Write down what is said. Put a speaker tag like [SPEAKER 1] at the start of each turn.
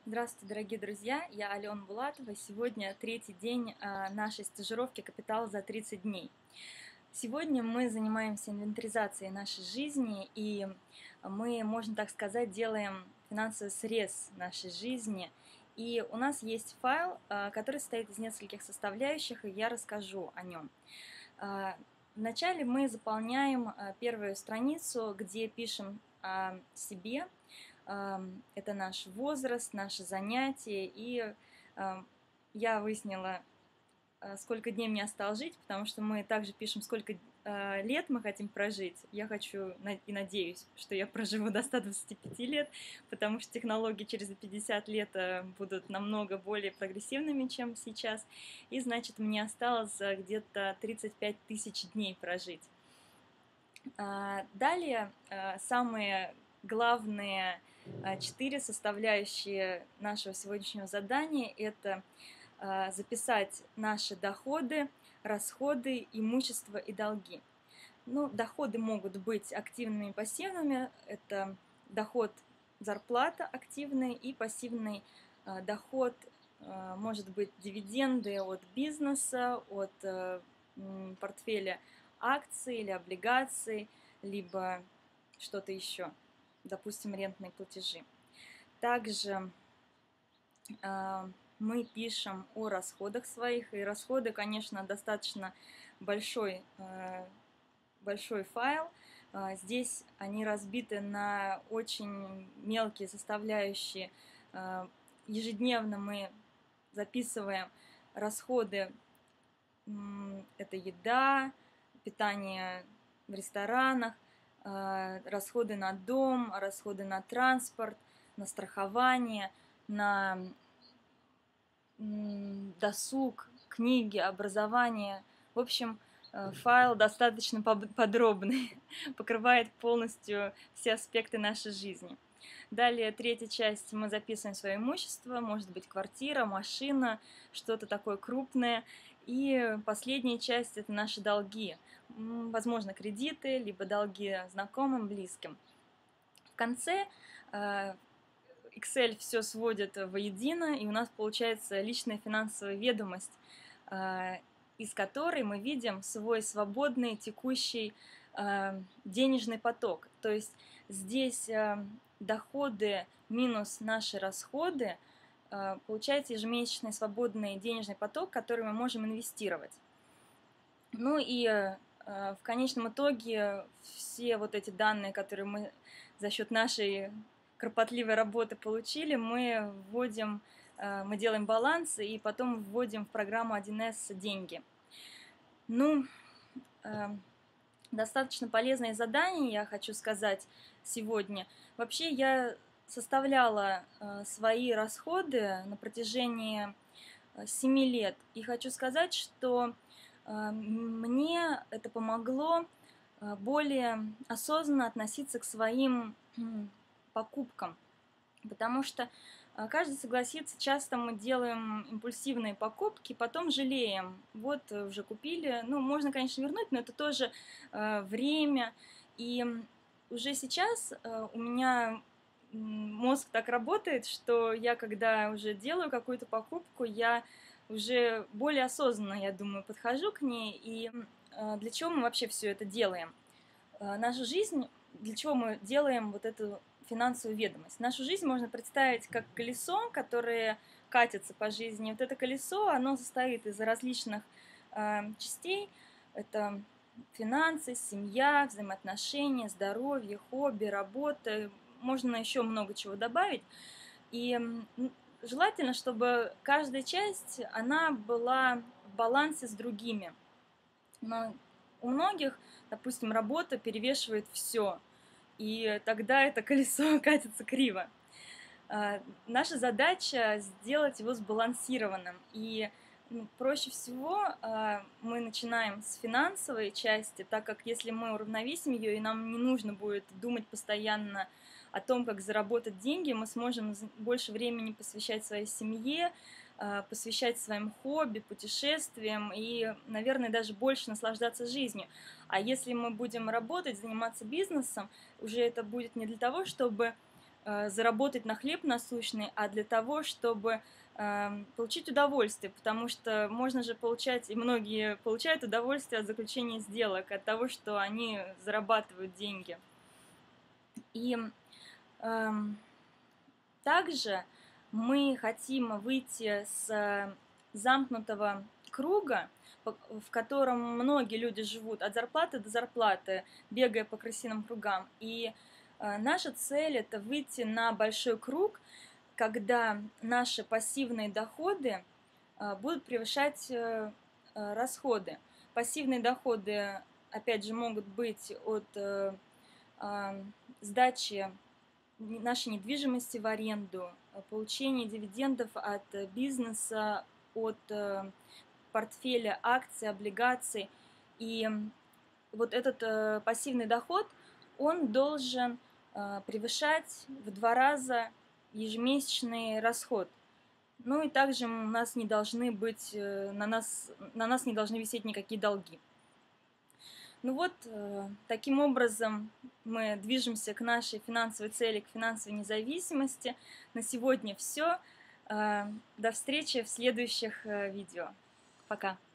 [SPEAKER 1] Здравствуйте, дорогие друзья! Я Алена Булатова. Сегодня третий день нашей стажировки «Капитал за 30 дней». Сегодня мы занимаемся инвентаризацией нашей жизни, и мы, можно так сказать, делаем финансовый срез нашей жизни. И у нас есть файл, который состоит из нескольких составляющих, и я расскажу о нем. Вначале мы заполняем первую страницу, где пишем о себе. Это наш возраст, наши занятия, и я выяснила, сколько дней мне осталось жить, потому что мы также пишем, сколько лет мы хотим прожить. Я хочу и надеюсь, что я проживу до 125 лет, потому что технологии через 50 лет будут намного более прогрессивными, чем сейчас, и значит, мне осталось где-то 35 тысяч дней прожить. Далее самые главные 4 составляющие нашего сегодняшнего задания – это записать наши доходы, расходы, имущество и долги. Ну, доходы могут быть активными и пассивными. Это доход зарплата активный и пассивный доход, может быть дивиденды от бизнеса, от портфеля акций или облигаций, либо что-то еще, допустим, рентные платежи. Также мы пишем о расходах своих, и расходы, конечно, достаточно большой файл. Здесь они разбиты на очень мелкие составляющие. Ежедневно мы записываем расходы. Это еда, питание в ресторанах, расходы на дом, расходы на транспорт, на страхование, на досуг, книги, образование. В общем, файл достаточно подробный, покрывает полностью все аспекты нашей жизни. Далее, третья часть, мы записываем свое имущество, может быть квартира, машина, что-то такое крупное. И последняя часть – это наши долги, возможно, кредиты, либо долги знакомым, близким. В конце Excel все сводит воедино, и у нас получается личная финансовая ведомость, из которой мы видим свой свободный текущий денежный поток. То есть здесь доходы минус наши расходы, получается ежемесячный свободный денежный поток, который мы можем инвестировать. Ну и в конечном итоге все вот эти данные, которые мы за счет нашей кропотливой работы получили, мы вводим, мы делаем баланс и потом вводим в программу 1С деньги. Ну, достаточно полезное задание, я хочу сказать сегодня. Вообще я составляла свои расходы на протяжении 7 лет. И хочу сказать, что мне это помогло более осознанно относиться к своим покупкам. Потому что каждый согласится, часто мы делаем импульсивные покупки, потом жалеем. Вот уже купили, ну, можно, конечно, вернуть, но это тоже время. И уже сейчас у меня мозг так работает, что я, когда уже делаю какую-то покупку, я уже более осознанно, я думаю, подхожу к ней. И для чего мы вообще все это делаем? Нашу жизнь, для чего мы делаем вот эту финансовую ведомость? Нашу жизнь можно представить как колесо, которое катится по жизни. Вот это колесо, оно состоит из различных частей. Это финансы, семья, взаимоотношения, здоровье, хобби, работа. Можно еще много чего добавить. И желательно, чтобы каждая часть, она была в балансе с другими. Но у многих, допустим, работа перевешивает все, и тогда это колесо катится криво. Наша задача сделать его сбалансированным, и проще всего мы начинаем с финансовой части, так как если мы уравновесим ее, и нам не нужно будет думать постоянно о том, как заработать деньги, мы сможем больше времени посвящать своей семье, посвящать своим хобби, путешествиям и, наверное, даже больше наслаждаться жизнью. А если мы будем работать, заниматься бизнесом, уже это будет не для того, чтобы заработать на хлеб насущный, а для того, чтобы получить удовольствие, потому что можно же получать, и многие получают удовольствие от заключения сделок, от того, что они зарабатывают деньги. И также мы хотим выйти с замкнутого круга, в котором многие люди живут от зарплаты до зарплаты, бегая по крысиным кругам. И наша цель – это выйти на большой круг, когда наши пассивные доходы будут превышать расходы. Пассивные доходы, опять же, могут быть от сдачи нашей недвижимости в аренду, получения дивидендов от бизнеса, от портфеля акций, облигаций. И вот этот пассивный доход, он должен превышать в 2 раза ежемесячный расход. Ну и также у нас не должны быть, на нас не должны висеть никакие долги. Ну вот, таким образом мы движемся к нашей финансовой цели, к финансовой независимости. На сегодня все. До встречи в следующих видео. Пока.